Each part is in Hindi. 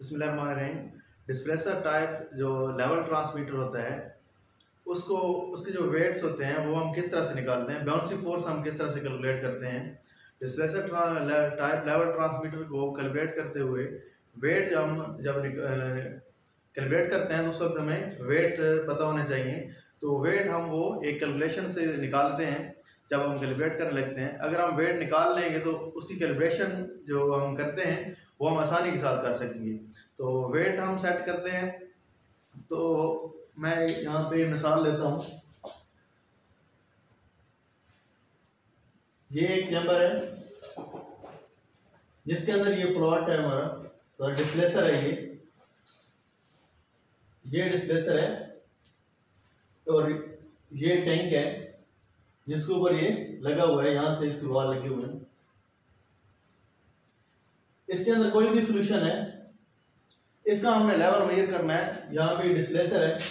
बिस्मिल्लाहिर्रहमानिर्रहीम। डिस्प्लेसर टाइप जो लेवल ट्रांसमीटर होता है उसको उसके जो वेट्स होते हैं वो हम किस तरह से निकालते हैं, बाउंसी फोर्स हम किस तरह से कैलकुलेट करते हैं। डिस्प्लेसर टाइप लेवल ट्रांसमीटर को कैलकुलेट करते हुए वेट हम जब कैलकुलेट करते हैं तो उस वक्त हमें वेट पता होने चाहिए। तो वेट हम वो एक कैलकुलेशन से निकालते हैं जब हम कैलकुलेट करने लगते हैं। अगर हम वेट निकाल लेंगे तो उसकी कैलकुलेशन जो हम करते हैं वो हम आसानी के साथ कर सकेंगे। तो वेट हम सेट करते हैं। तो मैं यहाँ पे मिसाल लेता हूँ। ये एक चैम्बर है जिसके अंदर ये प्लॉट है हमारा, तो डिस्प्लेसर है ये डिस्प्लेसर है और ये टैंक है जिसके ऊपर ये लगा हुआ है, यहाँ से इसके वाल लगे हुए हैं। इसके अंदर कोई भी सॉल्यूशन है, इसका हमने लेवल मेजर करना है। यहाँ पे डिस्प्लेसर है,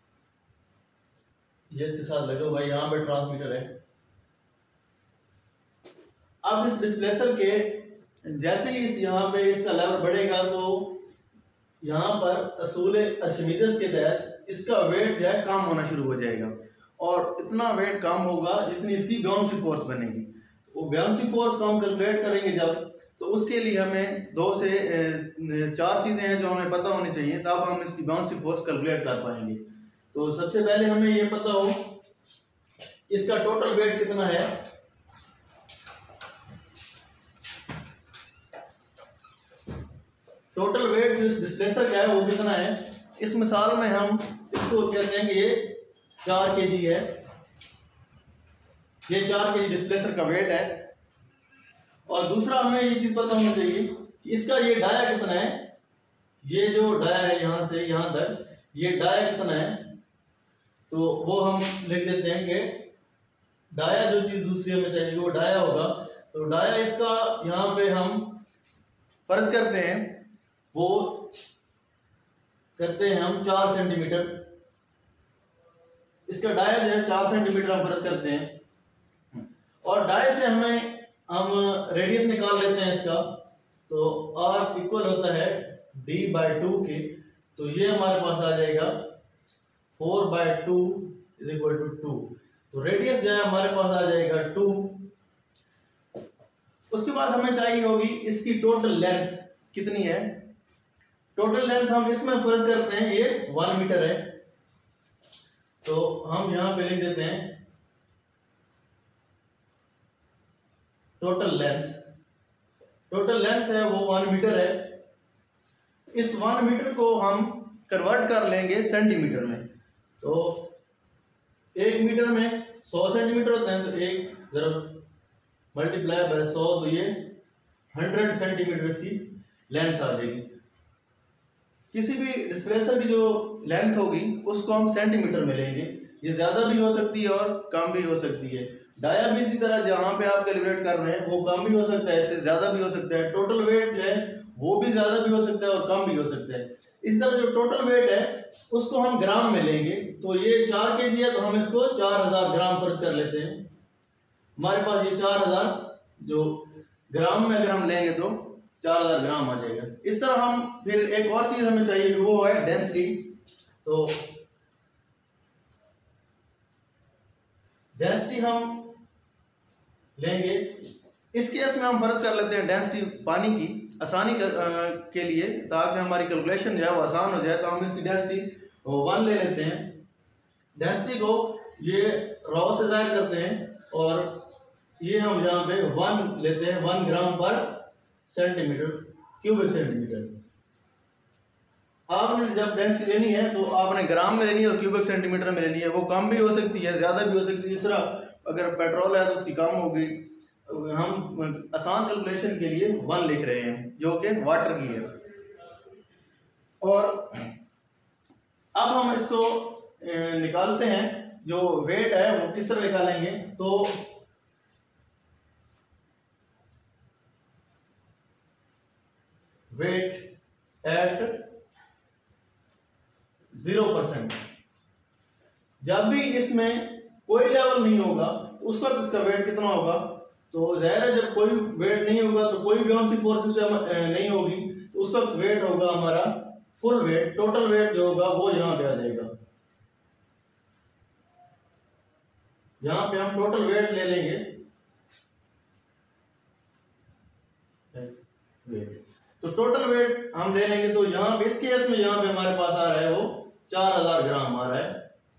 ये इसके साथ लगा हुआ है, यहाँ पे ट्रांसमीटर है। अब इस डिस्प्लेसर के जैसे ही यहाँ पे इसका लेवल बढ़ेगा तो यहाँ पर असूल अर्शिमीदेस के तहत इसका वेट जो है कम होना शुरू हो जाएगा और इतना वेट कम होगा जितनी इसकी बाउंसी फोर्स बनेगी। वो बाउंसी फोर्स को हम कैलकुलेट करेंगे जब, तो उसके लिए हमें 2 से 4 चीज़ें हैं जो हमें पता होनी चाहिए, तब हम इसकी बाउंसी फोर्स कैलकुलेट कर पाएंगे। तो सबसे पहले हमें ये पता हो इसका टोटल वेट कितना है। टोटल वेट जो इस डिस्प्लेसर का है वो कितना है। इस मिसाल में हम इसको कहते हैं कि ये 4 kg है, ये 4 kg डिस्प्लेसर का वेट है। और दूसरा हमें ये चीज पता होनी चाहिए कि इसका ये डाया कितना है। ये जो डाया है यहाँ से यहाँ तक, ये डाया कितना है, तो वो हम लिख देते हैं कि डाया जो चीज दूसरी हमें चाहिए वो डाया होगा। तो डाया इसका यहाँ पे हम फर्ज करते हैं, वो करते हैं हम 4 सेंटीमीटर। इसका डाया जो है 4 सेंटीमीटर हम फर्ज करते हैं और डाया से हम रेडियस निकाल लेते हैं इसका। तो R इक्वल होता है D/2 के, तो ये हमारे पास आ जाएगा 4/2 = 2। तो रेडियस जो है हमारे पास आ जाएगा 2। उसके बाद हमें चाहिए होगी इसकी टोटल लेंथ कितनी है। टोटल लेंथ हम इसमें फर्ज करते हैं ये 1 मीटर है, तो हम यहां पे लिख देते हैं टोटल लेंथ। टोटल लेंथ है वो 1 मीटर है। इस 1 मीटर को हम कन्वर्ट कर लेंगे सेंटीमीटर में। तो 1 मीटर में 100 सेंटीमीटर होते हैं, तो 1 ज़रा मल्टीप्लाई बाय 100, तो ये 100 सेंटीमीटर की लेंथ आ जाएगी। किसी भी डिस्प्लेसर की जो लेंथ होगी उसको हम सेंटीमीटर में लेंगे। ये ज्यादा भी हो सकती है और कम भी हो सकती है। डाया भी इसी तरह जहां पे आप कैलकुलेट कर रहे हैं वो कम भी हो सकता है, इससे ज्यादा भी हो सकता है। टोटल वेट जो है वो भी ज्यादा भी हो सकता है और कम भी हो सकता है। इस तरह जो टोटल वेट है उसको हम ग्राम में लेंगे। तो ये 4 kg है, तो हम इसको 4000 ग्राम फर्ज कर लेते हैं। हमारे पास ये 4000 जो ग्राम में अगर हम लेंगे तो 4000 ग्राम आ जाएगा। इस तरह हम फिर एक और चीज हमें चाहिए कि वो है डेंसिटी। तो डेंसिटी हम लेंगे, इस केस में हम फर्ज कर लेते हैं डेंसिटी पानी की आसानी के लिए, ताकि हमारी कैलकुलेशन जो है वो आसान हो जाए। तो हम इसकी डेंसिटी 1 ले लेते हैं। डेंसिटी को ये रॉ से जाहिर करते हैं और ये हम यहाँ पे 1 लेते हैं, 1 ग्राम पर सेंटीमीटर क्यूबिक सेंटीमीटर। आपने जब डेंसिटी लेनी है तो आपने ग्राम में लेनी है और क्यूबिक सेंटीमीटर में लेनी है। वो कम भी हो सकती है, ज्यादा भी हो सकती है। इस तरह अगर पेट्रोल है तो उसकी कम होगी। हम आसान कैलकुलेशन के लिए 1 लिख रहे हैं जो कि वाटर की है। और अब हम इसको निकालते हैं, जो वेट है वो किस तरह निकालेंगे। तो वेट एट 0%, जब भी इसमें कोई लेवल नहीं होगा तो उस वक्त इसका वेट कितना होगा। तो जाहिर है जब कोई वेट नहीं होगा तो कोई बाउंसी फोर्स नहीं होगी, तो तो उस वक्त वेट होगा हमारा फुल वेट, टोटल वेट जो होगा वो यहाँ पे आ जाएगा। यहाँ पे हम टोटल वेट ले लेंगे, वेट, तो टोटल वेट हम ले लेंगे। तो यहाँ पे इस केस में यहाँ पे हमारे पास आ रहा है वो 4000 ग्राम आ रहा है,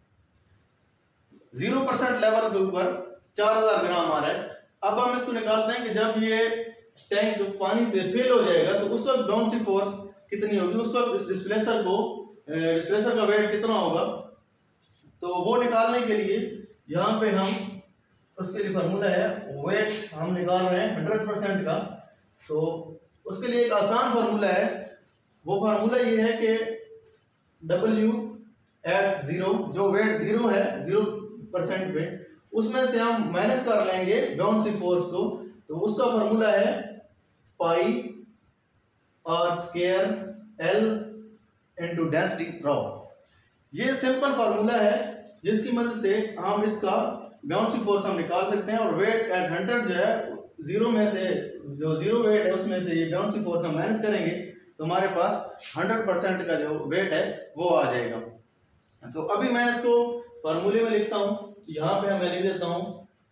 0% लेवल के ऊपर 4000 ग्राम आ रहा है। अब हम इसको निकालते हैं कि जब ये टैंक पानी से फिल हो जाएगा तो उस वक्त बाउंसिंग फोर्स कितनी होगी, उस वक्त इस डिस्प्लेसर का वेट कितना होगा। तो वो निकालने के लिए यहाँ पे हम उसके लिए फार्मूला है, वेट हम निकाल रहे हैं 100% का। तो उसके लिए एक आसान फार्मूला है, वो फार्मूला ये है कि W एट 0, जो वेट 0 है 0% पे, उसमें से हम माइनस कर लेंगे बाउंसिंग फोर्स को। तो उसका फार्मूला है pi r square l into density rho. ये सिंपल फार्मूला है जिसकी मदद से हम इसका बाउंसिंग फोर्स हम निकाल सकते हैं। और वेट एट 100 जो है, 0 में से जो 0 वेट है उसमें से ये बाउंसिंग फोर्स हम माइनस करेंगे तो हमारे पास 100% का जो वेट है वो आ जाएगा। तो अभी मैं इसको फार्मूले में लिखता हूँ। तो यहाँ पे मैं लिख देता हूँ,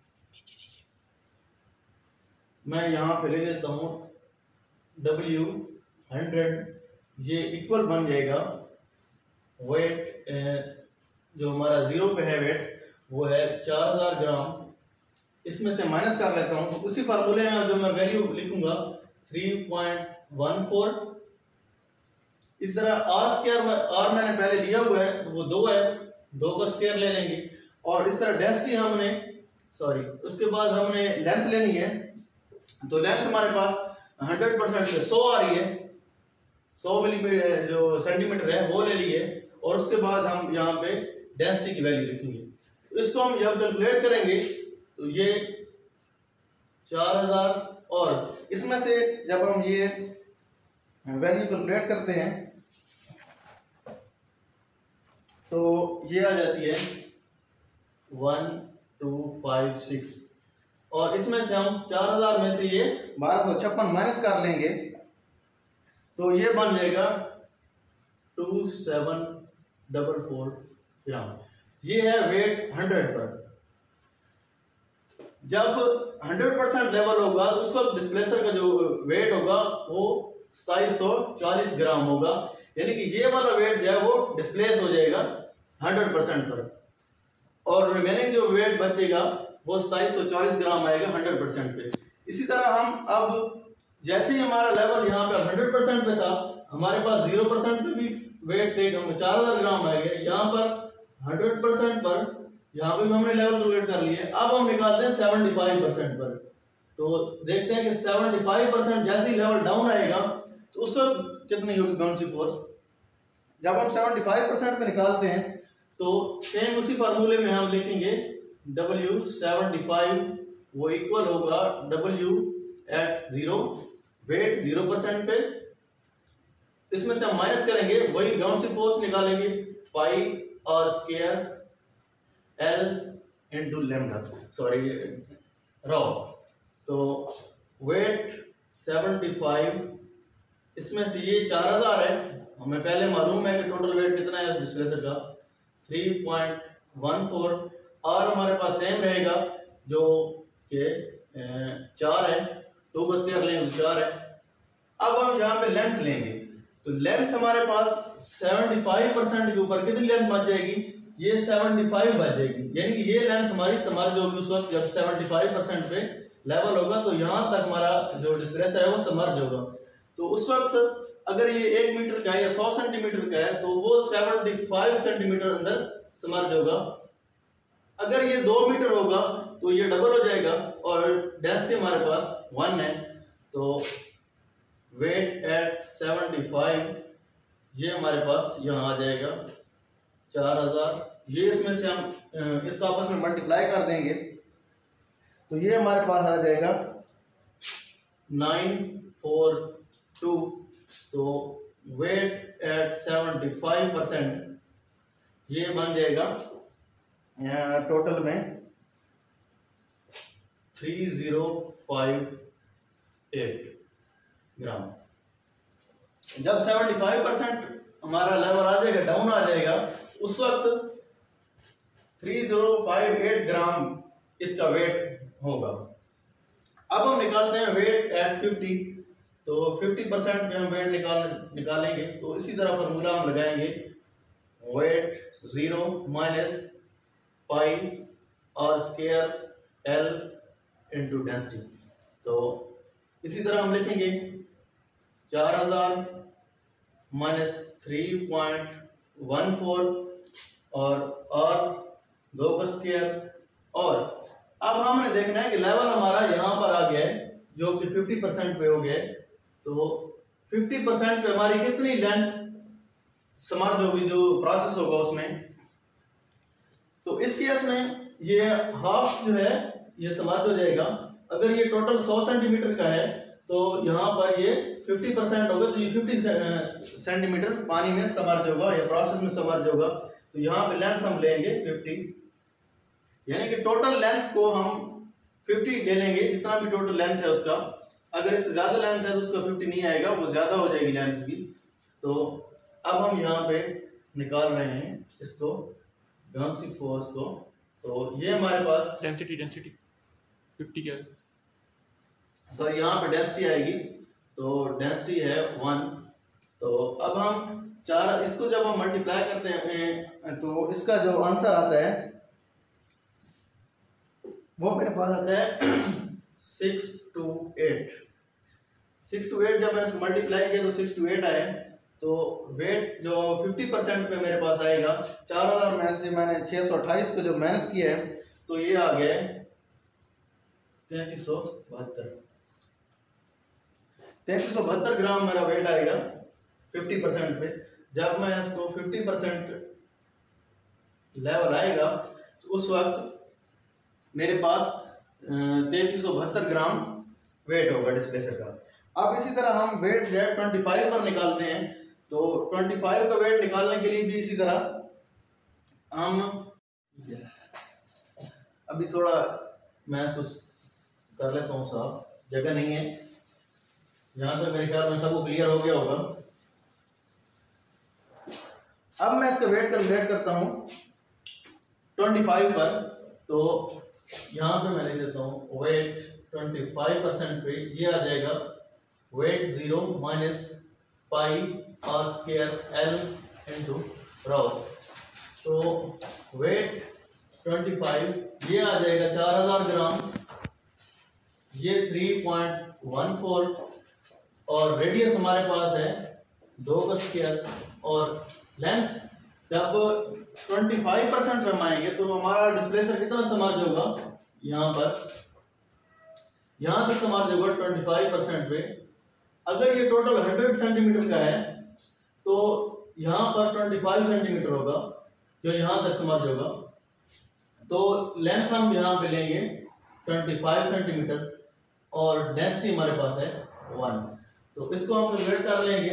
मैं यहाँ पे लिख देता हूँ W 100, ये इक्वल बन जाएगा वेट जो हमारा 0 पे है वेट वो है 4000 ग्राम, इसमें से माइनस कर लेता हूँ। तो उसी फार्मूले में जो मैं वैल्यू लिखूंगा 3.14। इस तरह आर स्क्वायर में आर मैंने पहले लिया हुआ है तो वो 2 है, 2 का स्क्वायर ले लेंगे। और इस तरह डेंसिटी हमने उसके बाद हमने लेंथ लेनी है। तो लेंथ हमारे पास 100% से 100 आ रही है, 100 मिलीमीटर जो सेंटीमीटर है वो ले लिए। और उसके बाद हम यहाँ पे डेंसिटी की वैल्यू लिखेंगे। तो इसको हम जब कैलकुलेट करेंगे तो ये 4000 और इसमें से जब हम ये वैल्यू कैलकुलेट करते हैं तो ये आ जाती है 1256। और इसमें से हम 4000 में से ये 1256 माइनस कर लेंगे तो ये बन जाएगा 2744 ग्राम। ये है वेट 100 पर। जब 100% लेवल होगा तो उस वक्त डिस्प्लेसर का जो वेट होगा वो 2740 ग्राम होगा। यानी कि ये वाला वेट जो है वो डिस्प्लेस हो जाएगा 100% पर, और रिमेनिंग जो वेट बचेगा वो 2740 ग्राम आएगा 100% पे। इसी तरह हम अब जैसे ही हमारा लेवल यहाँ पे 100% पे था, हमारे पास 0% पे भी वेट टेक हम 4000 ग्राम आएगा। यहाँ पर 100% पर यहाँ पे भी हमने लेवल कैलकुलेट कर लिए। अब हम निकालते हैं 75% पर। तो देखते हैं कि 75% जैसे ही लेवल डाउन आएगा तो उस वक्त कितनी होगी बाउंसिंग फोर्स। जब हम 75% पे निकालते हैं तो सेम उसी फार्मूले में हम लिखेंगे W75 वो इक्वल होगा W एट 0, वेट 0% पे, इसमें से हम माइनस करेंगे वही बाउंसिंग फोर्स निकालेंगे pi r square l into lambda rho. तो वेट 75, इसमें से ये 4000 है, हमें पहले मालूम है कि टोटल वेट कितना है डिस्प्लेसर का 3.14। और हमारे पास सेम रहेगा जो कि 4 है, 2 का स्क्वायर लेंगे तो 4 है। अब हम यहाँ पे लेंथ लेंगे तो लेंथ हमारे पास 75% के ऊपर कितनी लेंथ बच जाएगी, ये 75 बच जाएगी। यानी कि ये लेंथ हमारी समर्ज होगी उस वक्त जब 75% पे लेवल होगा। तो यहाँ तक हमारा जो डिस्प्लेसर है वो समर्ज होगा। तो उस वक्त अगर ये 1 मीटर का है या 100 सेंटीमीटर का है तो वो 75 सेंटीमीटर अंदर समर्ज होगा। अगर ये 2 मीटर होगा तो ये डबल हो जाएगा। और डेंसिटी हमारे पास 1 है। तो वेट एट 75 ये हमारे पास यहाँ आ जाएगा 4000। ये इसमें से हम इसको आपस में मल्टीप्लाई कर देंगे तो ये हमारे पास आ जाएगा 942। तो वेट एट 75% ये बन जाएगा टोटल में 3058 ग्राम। जब 75% हमारा लेवल आ जाएगा, डाउन आ जाएगा, उस वक्त 3058 ग्राम इसका वेट होगा। अब हम निकालते हैं वेट एट 50, तो 50% पे हम वेट निकालेंगे। तो इसी तरह फार्मूला हम लगाएंगे, weight 0 minus pi r square l into density. तो इसी तरह हम लिखेंगे 4000 माइनस 3.14 और आर 2 का स्क्वायर। और अब हमने देखना है कि लेवल हमारा यहाँ पर आ गया है जो कि 50% पे हो गया है। तो 50% पे हमारी कितनी लेंथ समर्ज होगी, जो प्रोसेस होगा उसमें। तो इस केस में ये हाफ जो है ये समर्ज हो जाएगा। अगर ये टोटल 100 सेंटीमीटर का है तो यहाँ पर ये 50% होगा, तो ये 50 सेंटीमीटर पानी में समर्ज होगा या प्रोसेस में समर्ज होगा। तो यहाँ पे लेंथ हम लेंगे 50, यानी कि टोटल लेंथ को हम 50 ले लेंगे, जितना भी टोटल लेंथ है उसका। अगर इससे ज्यादा लेंथ है तो उसका 50 नहीं आएगा, वो ज्यादा हो जाएगी लेंथ की। तो अब हम यहाँ पे निकाल रहे हैं इसको, बाउंसी फोर्स को। तो ये हमारे पास डेंसिटी 50 क्या है, सॉरी यहाँ पे डेंसिटी आएगी। तो डेंसिटी है 1। तो अब हम इसको जब हम मल्टीप्लाई करते हैं तो इसका जो आंसर आता है वो मेरे पास आता है 6 to 8। 6 to 8 जब मैंने मल्टीप्लाई किया तो 6 to 8 आया। तो वेट जो 50% पे मेरे पास आएगा, 4000 में से मैंने 628 को जो माइनस किया है तो ये आ गया है 3372 ग्राम मेरा वेट आएगा 50% पे। जब मैं इसको 50% लेवल आएगा तो उस वक्त मेरे पास 3372 ग्राम वेट होगा डिस्प्लेसर का। अब इसी तरह हम वेट जो है 25 पर निकालते हैं। तो 25 का वेट निकालने के लिए भी इसी तरह हम अभी थोड़ा मैं इसको कर लेता हूँ साफ, जगह नहीं है यहाँ तक, मेरे ख्याल में सबको क्लियर हो गया होगा। अब मैं इसका वेट कैलकुलेट करता हूँ 25 पर। तो यहाँ पे मैं लिख देता हूँ वेट 25% पे ये आ जाएगा weight 0 minus pi r square l into rho. तो वेट 25 ये आ जाएगा 4000 ग्राम, ये 3.14 और रेडियस हमारे पास है 2 का स्क्वायर। और लेंथ जब 25% पे हम आएंगे तो हमारा डिस्प्लेसर कितना समर्ज होगा, यहाँ पर यहाँ तक समर्ज होगा 25% पे। अगर ये टोटल 100 सेंटीमीटर का है तो यहाँ पर 25 सेंटीमीटर होगा जो यहाँ तक समर्ज होगा। तो लेंथ हम यहाँ पे लेंगे 25 सेंटीमीटर और डेंसिटी हमारे पास है 1। तो इसको हम कैलकुलेट कर लेंगे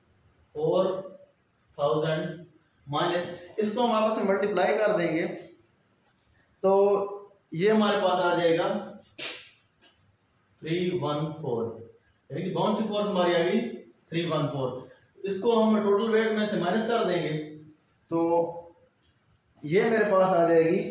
4000 माइनस, इसको हम आपस में मल्टीप्लाई कर देंगे तो ये हमारे पास आ जाएगा 314, यानी कि बाउंसी फोर्स हमारी आ गई 314। तो इसको हम टोटल वेट में से माइनस कर देंगे तो ये मेरे पास आ जाएगी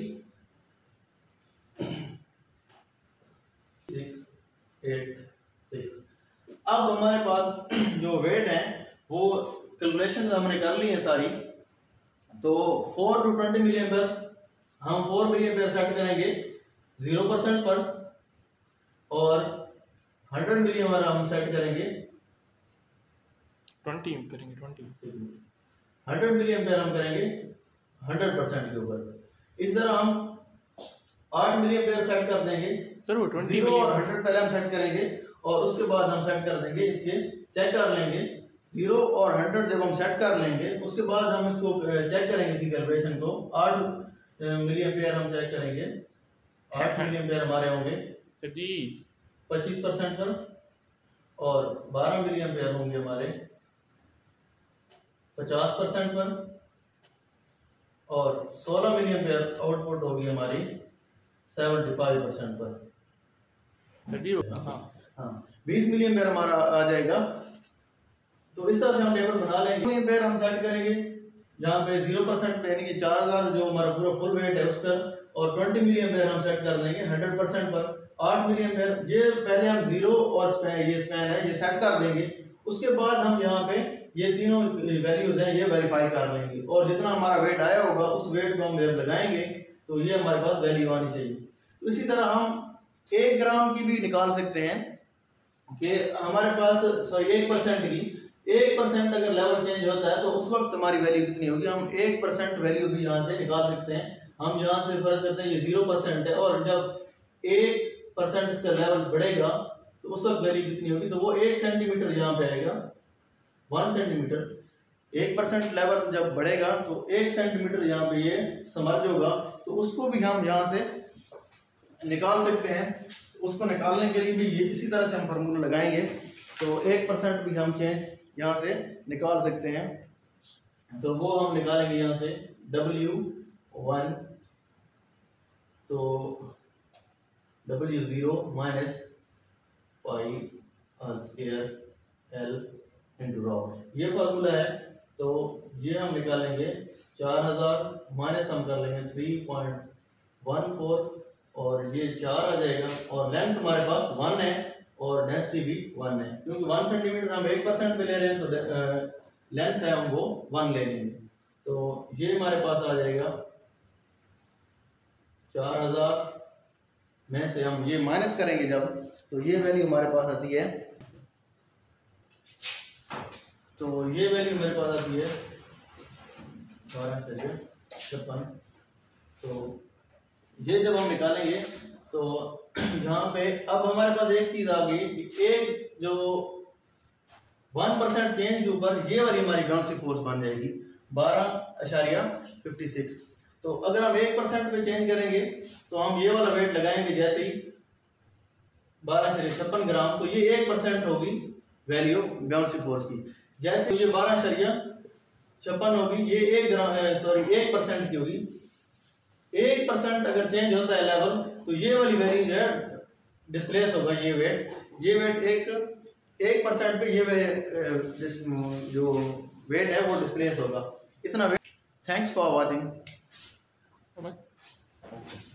686। अब हमारे पास जो वेट है वो कैलकुलेशन हमने कर ली है सारी। तो 4 to 20 मिलियन पर हम 4 मिलियन पर सेट करेंगे 0% पर, और 100 मिलियन पर हम सेट करेंगे 20 करेंगे 100 मिलियन पर हम करेंगे 100% के ऊपर। इस तरह हम 8 मिलियन पर सेट कर देंगे सर, वो 20 0 और 100 पहले हम सेट करेंगे और उसके बाद हम सेट कर देंगे, इसके चेक कर लेंगे 0 और 100 जब हम सेट कर लेंगे उसके बाद हम इसको चेक करेंगे इसी कैलकुलेशन को। 8 मिलियन पेयर हम चेक करेंगे, 8 मिलियन पेयर हमारे होंगे 25% पर, और 12 मिलियन पेयर होंगे हमारे 50% पर, और 16 मिलियन पेयर आउटपुट होगी हमारी 75% पर। हाँ, 20 मिलियन पेयर हमारा आ जाएगा। तो इस तरह से हम टेबल बना लेंगे। मिली एम्पेयर हम सेट करेंगे यहाँ पे 0% यानी कि 4000 जो हमारा पूरा फुल वेट है उस पर, और 20 मिली एम्पेयर हम सेट कर लेंगे 100% पर 8 मिली एम्पेयर। ये पहले हम जीरो और ये स्पैन है ये सेट कर देंगे, उसके बाद हम यहाँ पे ये तीनों वैल्यूज हैं ये वेरीफाई कर लेंगे, और जितना हमारा वेट आया होगा उस वेट को हम जब लगाएंगे तो ये हमारे पास वैल्यू आनी चाहिए। तो इसी तरह हम 1 ग्राम की भी निकाल सकते हैं कि हमारे पास 1% की 1% अगर लेवल चेंज होता है तो उस वक्त हमारी वैल्यू कितनी होगी। हम 1% वैल्यू भी यहाँ से निकाल सकते हैं। हम यहाँ से फर्ज करते हैं ये 0% है, और जब 1% इसका लेवल बढ़ेगा तो उस वक्त वैल्यू कितनी होगी, तो वो 1 सेंटीमीटर यहाँ पे आएगा, 1 सेंटीमीटर। 1% लेवल जब बढ़ेगा तो 1 सेंटीमीटर यहाँ पे ये समर्ज होगा, तो उसको भी हम यहाँ से निकाल सकते हैं। उसको निकालने के लिए भी ये इसी तरह से हम फार्मूला लगाएंगे, तो 1% भी हम चेंज यहाँ से निकाल सकते हैं। तो वो हम निकालेंगे यहाँ से W1, तो W0 minus pi r square L into rho, ये फार्मूला है। तो ये हम निकालेंगे 4000 माइनस हम कर लेंगे 3.14, और ये 4 आ जाएगा, और लेंथ हमारे पास 1 है और डेंसिटी भी 1 है, क्योंकि 1 सेंटीमीटर हम 1% पे ले रहे हैं तो लेंथ है हम वो 1 ले लेंगे। तो ये हमारे पास आ जाएगा 4000 में से हम ये माइनस करेंगे जब, तो ये वैल्यू हमारे पास आती है, तो ये वैल्यू मेरे पास आती है 12.56। तो ये जब हम निकालेंगे तो यहाँ पे अब हमारे पास एक चीज आ गई, एक जो 1% चेंज के ऊपर ये वाली हमारी ग्राउंड फोर्स बन जाएगी 12.56। तो अगर हम 1% पे चेंज करेंगे तो हम ये वाला वेट लगाएंगे जैसे ही 12.56 ग्राम, तो ये 1% होगी वैल्यू ग्राउंड फोर्स की। जैसे ये 12.56 होगी, ये 1% की होगी। 1% अगर चेंज होता है लेवल तो ये वाली वैल्यू जो है डिस्प्लेस होगा, ये वेट 1% पे ये जो वेट है वो डिस्प्लेस होगा, इतना वेट। Thanks for watching.